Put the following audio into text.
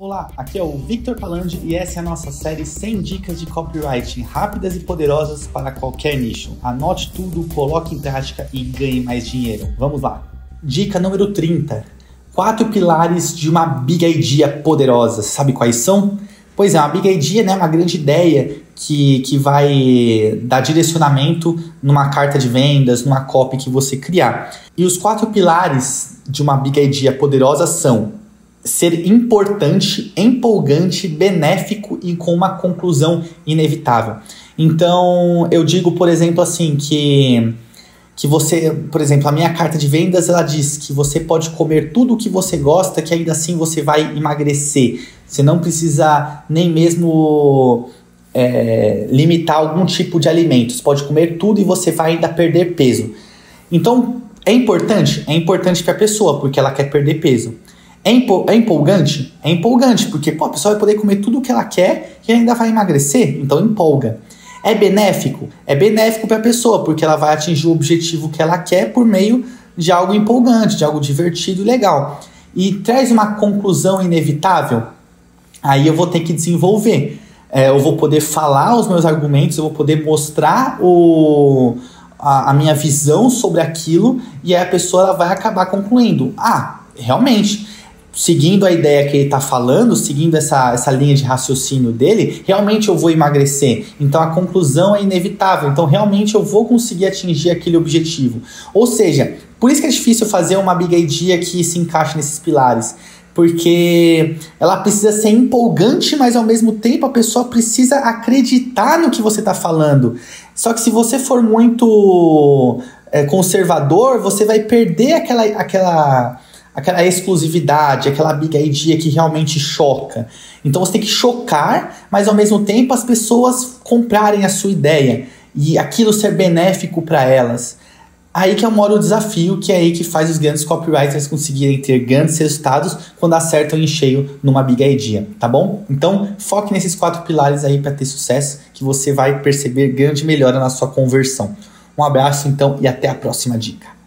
Olá, aqui é o Victor Palandi e essa é a nossa série 100 dicas de copywriting rápidas e poderosas para qualquer nicho. Anote tudo, coloque em prática e ganhe mais dinheiro. Vamos lá. Dica número 30. 4 pilares de uma big idea poderosa. Sabe quais são? Pois é, uma big idea, né, uma grande ideia que vai dar direcionamento numa carta de vendas, numa copy que você criar. E os 4 pilares de uma big idea poderosa são ser importante, empolgante, benéfico e com uma conclusão inevitável. Então, eu digo, por exemplo, assim, que você, por exemplo, a minha carta de vendas, ela diz que você pode comer tudo o que você gosta, que ainda assim você vai emagrecer. Você não precisa nem mesmo limitar algum tipo de alimento. Você pode comer tudo e você vai ainda perder peso. Então, é importante? É importante para a pessoa, porque ela quer perder peso. É empolgante? É empolgante, porque a pessoa vai poder comer tudo o que ela quer e ainda vai emagrecer, então empolga. É benéfico? É benéfico para a pessoa, porque ela vai atingir o objetivo que ela quer por meio de algo empolgante, de algo divertido e legal. E traz uma conclusão inevitável? Aí eu vou ter que desenvolver. Eu vou poder falar os meus argumentos, eu vou poder mostrar a minha visão sobre aquilo e aí a pessoa ela vai acabar concluindo. Realmente, seguindo a ideia que ele está falando, seguindo essa linha de raciocínio dele, realmente eu vou emagrecer. Então a conclusão é inevitável. Então realmente eu vou conseguir atingir aquele objetivo. Ou seja, por isso que é difícil fazer uma big idea que se encaixe nesses pilares. Porque ela precisa ser empolgante, mas ao mesmo tempo a pessoa precisa acreditar no que você está falando. Só que se você for muito conservador, você vai perder aquela exclusividade, aquela big idea que realmente choca. Então você tem que chocar, mas ao mesmo tempo as pessoas comprarem a sua ideia e aquilo ser benéfico para elas. Aí que mora o desafio, que é aí que faz os grandes copywriters conseguirem ter grandes resultados quando acertam em cheio numa big idea, tá bom? Então foque nesses 4 pilares aí para ter sucesso, que você vai perceber grande melhora na sua conversão. Um abraço então e até a próxima dica.